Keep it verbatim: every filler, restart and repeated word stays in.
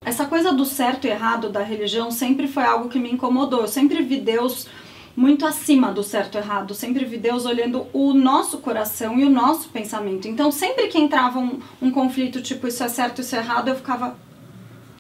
Essa coisa do certo e errado da religião sempre foi algo que me incomodou. Eu sempre vi Deus muito acima do certo e errado, sempre vi Deus olhando o nosso coração e o nosso pensamento. Então sempre que entrava um, um conflito tipo isso é certo, isso é errado, eu ficava,